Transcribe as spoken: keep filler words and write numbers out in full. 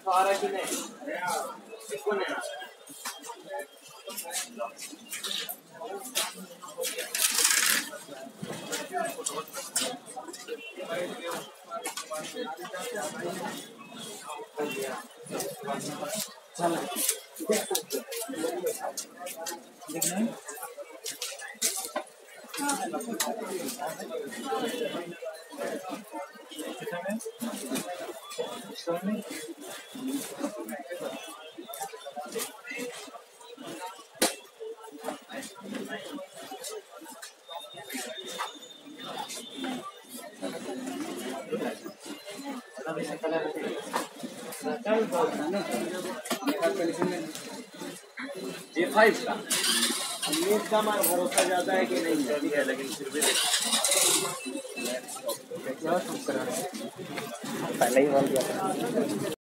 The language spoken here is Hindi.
ये फाइव का न्यूज का हमारा भरोसा ज्यादा है कि नहीं है, लेकिन फिर भी पहले ही बोल दिया।